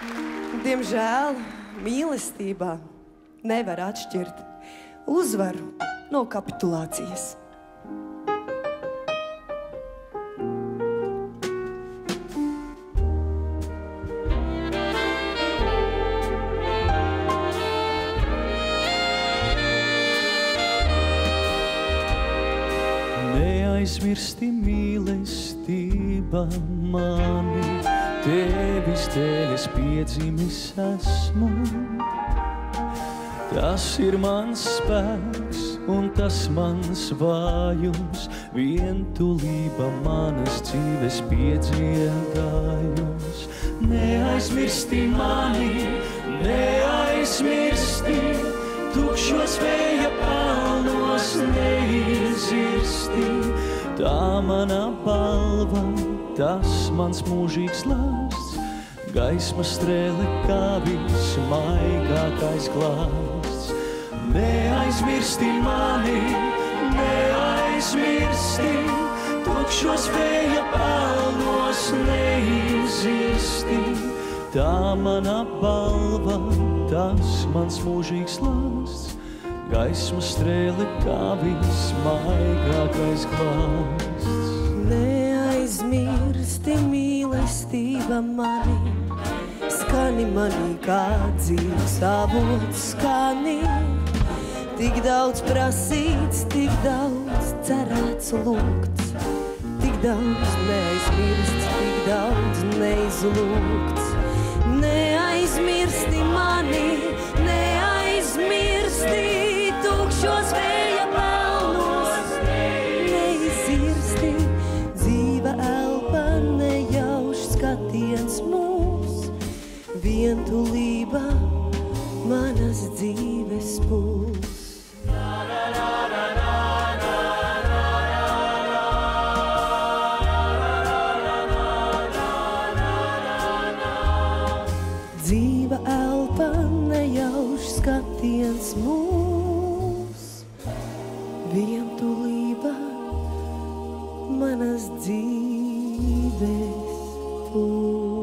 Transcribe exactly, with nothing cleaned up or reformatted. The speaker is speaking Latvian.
Diemžēl mīlestībā nevar atšķirt uzvaru no kapitulācijas. Neaizmirsti mīlestība mani, tevis dēļ es piedzimis esmu. Tas ir mans spēks un tas mans vājums, vientulība manas dzīves piedziedājums. Neaizmirsti mani, neaizmirsti, tukšos vēja pelnos neizirsti. Tā mana balva, tas mans mūžīgs lāsts, gaisma strēle kā vismaigākais glāsts. Neaizmirsti mani, neaizmirsti, tukšos vēja pelnos neizirsti. Tā mana balva, tas mans mūžīgs lāsts, gaisma strēle kā vismaigākais glāsts. Neaizmirsti mīlestība mani, skani manī kā dzīves avots skani. Tik daudz prasīts, tik daudz cerēts lūgts, tik daudz neaizmirsts, tik daudz neizlūgts. Neaizmirsti mani, neaizmirsti, tukšos vēja pelnos neizirsti. Dzīva elpa nejauš skatiens mūs, vientulība manas dzīves pūs. Dzīva elpa nejauš skatiens mūs, vientulība manas dzīves pūs.